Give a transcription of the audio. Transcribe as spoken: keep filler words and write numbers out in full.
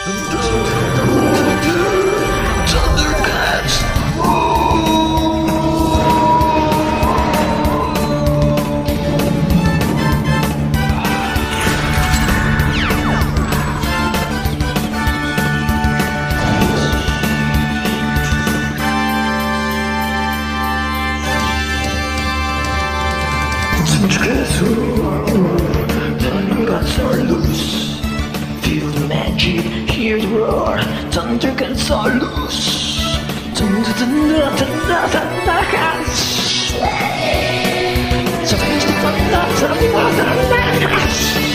Thundercats! Thundercats are loose. Feel the magic, hear the roar. Thundercats are loose. Thunder, thunder, thunder, Thundercats. So fast, thunder, thunder, Thundercats.